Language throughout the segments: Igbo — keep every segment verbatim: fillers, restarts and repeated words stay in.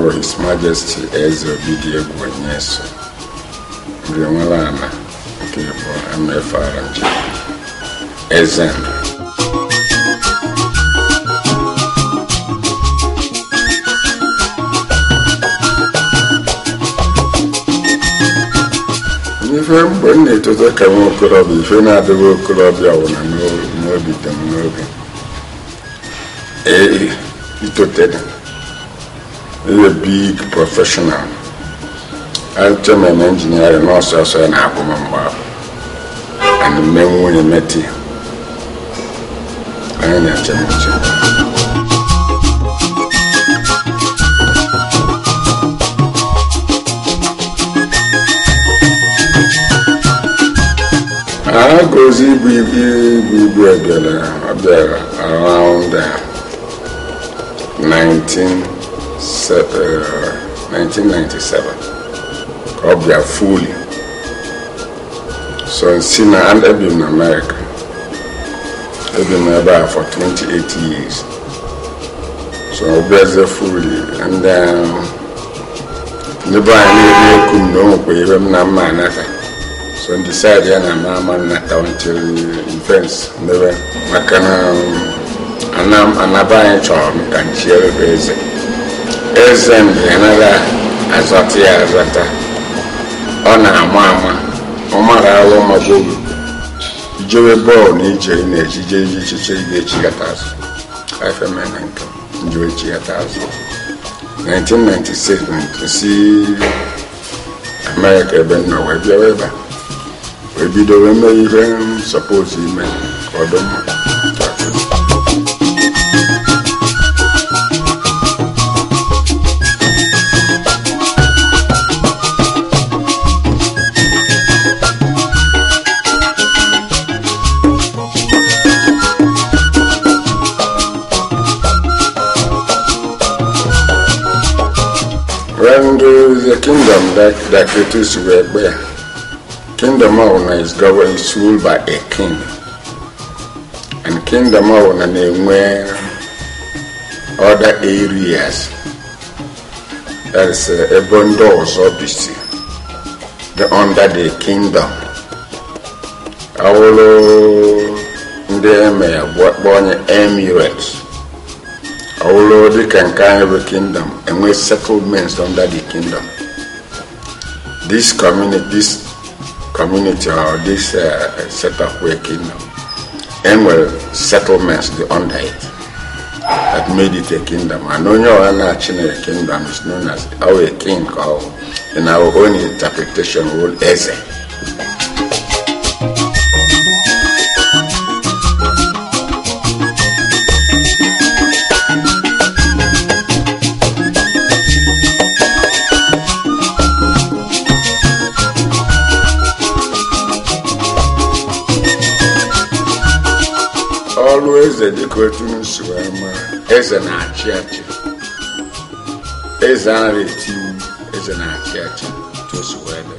His Majesty Eze Obidiegwu Onyesoh Nrienwelana nke bụ M F R nje Eze ife mgbe m na-etote ka nwa okorobịa ife na-adịghị okorobịa wụ na n'obi dị m n'obi ee itote a big professional achọ m eme engineering n'ọsọ ọsọ ya na-akwụ m mgbe ahụ and mme nwunye meti anyị na-eche m uche I goes ibu ibu ibu abịara abịara around nineteen ninety-seven ka ọ bịa fully so nsi na and ebi m na America ebi m ebe a for twenty-eight years so ọ bịazie fully and n'ebe anyị na-eri eku m na onwekwa ihe m na mma anata so on decide ya na mama nata until events never makana anam anaba anyị chọrọ m ka nchiere ebe eze eze mgbe yanara azọta ya azọta ọ na-ama ama ọ mara ahụ magogo ijewe bọọlụ na ije ị na-ejije iji chiche ị ga-echigata azụ ifeme na nke njewe echigata azụ nineteen ninety-seven si America ebe nọ wee bịawa ebe a we bido we me even suppose ime odom when the kingdom that that creators were there. Kingdom owner is governed is ruled by a king, and kingdom owner name other areas. That is a bondos obviously. The under the kingdom. Awolo ndị me bonye emirates. Awolo the can kind of a kingdom and we settlements under the kingdom. This community, this community or this uh, setup where kingdom and well settlements the under it that made it a kingdom. And on your national kingdom is known as our king called in our own interpretation old Eze. Always the decorating swimmer, as an archiachi, as an retiu, as an archiachi to swear,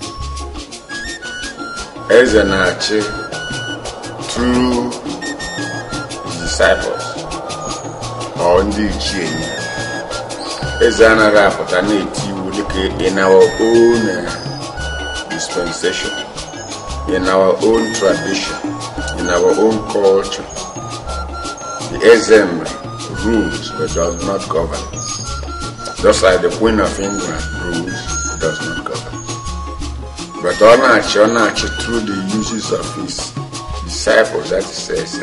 as an archi through disciples or the chain, as an arapatanity would look in our own dispensation, in our own tradition, in our own culture. The Ezem rules but does not govern. Just like the Queen of England rules, does not govern. But Onachi, Onachi through the uses of his disciples, that is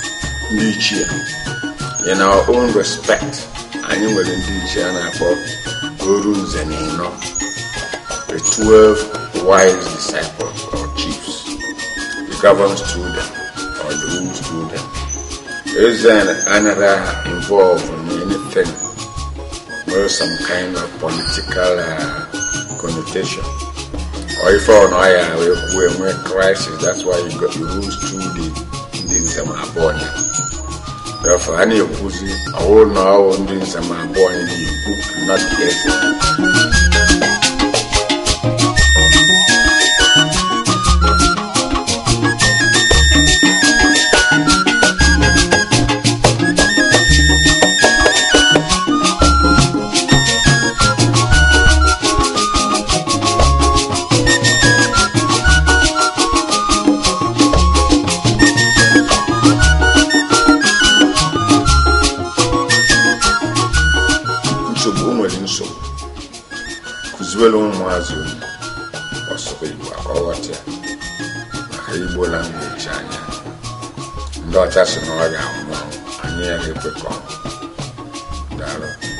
uh, in our own respect, and you will indeed for Gurus and Eno, the twelve wise disciples or chiefs. He governs through them, or the rules through them. Is there another involved in anything or some kind of political uh, connotation? Or if on we're in crisis, that's why you got the rules through the Indians and Mabonia. Therefore, any opposite, I will know Indians and Mabonia in the book, not the kụziwere ụmụazụ ọsụkwa Igbo ka ọ ghọta ya maka Igbo language anya ndị ọcha sị na ọ ga-anwụ anyị ya ga-ekwe ka ọ daalụ